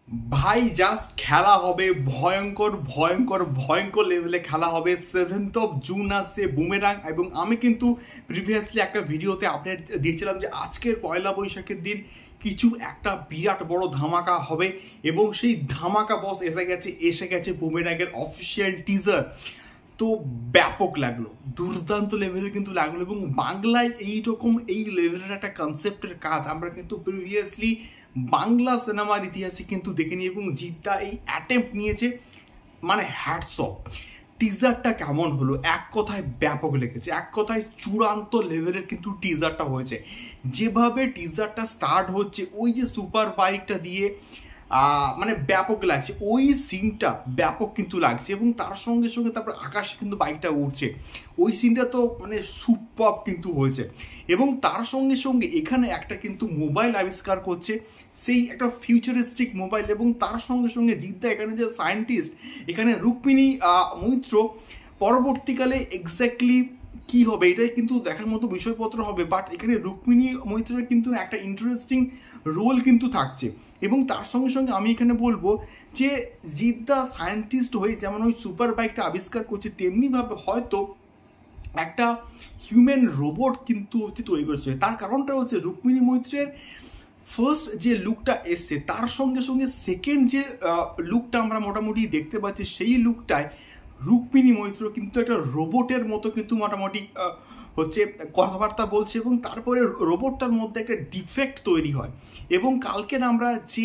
ভাই জাস্ট খেলা হবে ভয়ঙ্কর ভয়ঙ্কর ভয়ঙ্কর লেভেলে খেলা হবে। 7th of জুন আসছে বুমেরাং, এবং আমি কিন্তু প্রিভিয়াসলি একটা ভিডিওতে আপডেট দিয়েছিলাম যে আজকের পয়লা বৈশাখের দিন কিছু একটা বিরাট বড় ধামাকা হবে, এবং সেই ধামাকা বস এসে গেছে বুমেরাংয়ের অফিসিয়াল টিজার। তো ব্যাপক লাগলো, দুর্দান্ত লেভেলের কিন্তু লাগলো, এবং বাংলায় এইরকম এই লেভেলের একটা কনসেপ্টের কাজ আমরা কিন্তু প্রিভিয়াসলি বাংলা সিনেমার ইতিহাসে কিন্তু দেখিনি, এবং জিদ্দা এই অ্যাটেম্প্ট নিয়েছে, মানে হ্যাটস অফ। টিজারটা কেমন হলো, এক কথায় ব্যাপক লেগেছে, এক কথায় চূড়ান্ত লেভেলের কিন্তু টিজারটা হয়েছে। যেভাবে টিজারটা স্টার্ট হচ্ছে ওই যে সুপার বাইকটা দিয়ে, মানে ব্যাপক লাগছে, ওই সিনটা ব্যাপক কিন্তু লাগছে, এবং তার সঙ্গে সঙ্গে তারপর আকাশে কিন্তু বাইকটা উঠছে, ওই সিনটা তো মানে সুপার কিন্তু হয়েছে। এবং তার সঙ্গে সঙ্গে এখানে একটা কিন্তু মোবাইল আবিষ্কার করছে, সেই একটা ফিউচারিস্টিক মোবাইল, এবং তার সঙ্গে সঙ্গে জিদ্দা এখানে যে সায়েন্টিস্ট, এখানে রুক্মিণী মৈত্র, পরবর্তীকালে এক্স্যাক্টলি কি হবে এটাই কিন্তু দেখার মতো বিষয়পত্র হবে। বাট এখানে রুক্মিণী মৈত্রের কিন্তু একটা ইন্টারেস্টিং রোল কিন্তু থাকছে। এবং তার সঙ্গে সঙ্গে আমি এখানে বলবো যে জিদ্দা সায়েন্টিস্ট হয়ে যেমন ওই সুপার বাইকটা আবিষ্কার করছে, তেমনিভাবে হয়তো একটা হিউম্যান রোবট কিন্তু তৈরি করছে। তার কারণটা হচ্ছে রুক্মিণী মৈত্রের ফার্স্ট যে লুকটা এসছে, তার সঙ্গে সঙ্গে সেকেন্ড যে লুকটা আমরা মোটামুটি দেখতে পাচ্ছি, সেই লুকটায় রুক্মিণী মৈত্র কিন্তু একটা রোবটের মতো কিন্তু মোটামুটি হচ্ছে কথাবার্তা বলছে, এবং তারপরে রোবটটার মধ্যে একটা ডিফেক্ট তৈরি হয়। এবং কালকে আমরা যে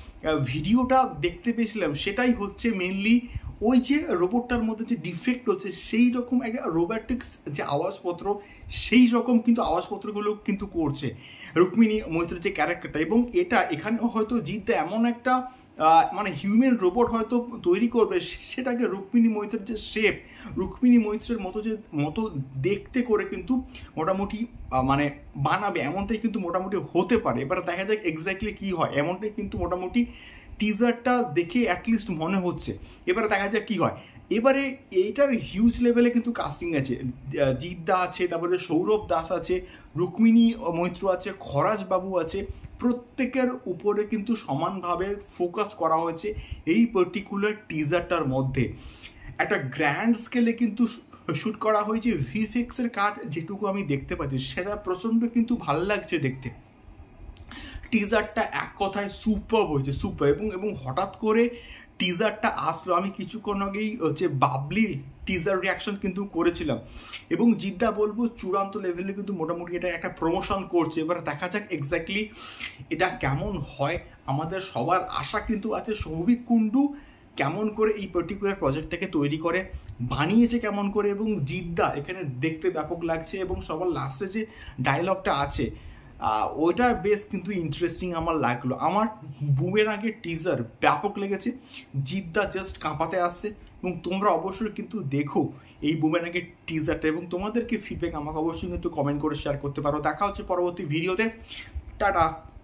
ভিডিওটা দেখতে পেয়েছিলাম সেটাই হচ্ছে মেনলি ওই যে রোবটটার মধ্যে যে ডিফেক্ট হচ্ছে, সেই রকম একটা রোবোটিক্স যে আওয়াজপত্র, সেই রকম কিন্তু আওয়াজপত্রগুলো কিন্তু করছে রুক্মিণী মৈত্রের যে ক্যারেক্টারটা। এবং এটা এখানে হয়তো জিদ্দা এমন একটা মানে হিউম্যান রোবট হয়তো তৈরি করবে, সেটাকে রুক্মিণী মৈত্রের যে শেপ, রুক্মিণী মৈত্রের মতো দেখতে করে কিন্তু মোটামুটি মানে বানাবে, এমনটাই কিন্তু মোটামুটি হতে পারে। এবার দেখা যাক এক্স্যাক্টলি কি হয়, এমনটাই কিন্তু মোটামুটি টিজারটা দেখে অ্যাটলিস্ট মনে হচ্ছে। এবারে দেখা যাক কি হয়। এবারে এইটার হিউজ লেভেলে কিন্তু কাস্টিং আছে, জিদ্দা আছে, তারপরে সৌরভ দাস আছে, রুক্মিণী মৈত্র আছে, খরাজ বাবু আছে, প্রত্যেকের উপরে কিন্তু সমানভাবে ফোকাস করা হয়েছে এই পার্টিকুলার টিজারটার মধ্যে। একটা গ্র্যান্ড স্কেলে কিন্তু শুট করা হয়েছে, ভিএফএক্স এর কাজ যেটুকু আমি দেখতে পাচ্ছি সেটা প্রচন্ড কিন্তু ভালো লাগছে দেখতে। টিজারটা এক কথায় সুপার হয়েছে, সুপার। এবং হঠাৎ করে টিজারটা আসলো, আমি কিছুক্ষণ আগেই হচ্ছে বাবলির টিজার রিয়াকশন কিন্তু করেছিলাম, এবং জিদ্দা বলবো চূড়ান্ত লেভেলে কিন্তু মোটামুটি এটা একটা প্রমোশন করছে। এবার দেখা যাক এক্স্যাক্টলি এটা কেমন হয়। আমাদের সবার আশা কিন্তু আছে সৌভিক কুণ্ডু কেমন করে এই পার্টিকুলার প্রজেক্টটাকে তৈরি করে, বানিয়েছে কেমন করে, এবং জিদ্দা এখানে দেখতে ব্যাপক লাগছে। এবং সবার লাস্টে যে ডায়লগটা আছে ওইটা বেশ কিন্তু ইন্টারেস্টিং আমার লাগলো। আমার বুমেরাংয়ের টিজার ব্যাপক লেগেছে, জিদ্দা জাস্ট কাঁপাতে আসছে। এবং তোমরা অবশ্যই কিন্তু দেখো এই বুমেরাংয়ের টিজারটা, এবং তোমাদেরকে ফিডব্যাক আমাকে অবশ্যই কিন্তু কমেন্ট করে শেয়ার করতে পারো। দেখা হচ্ছে পরবর্তী ভিডিওতে, টাটা।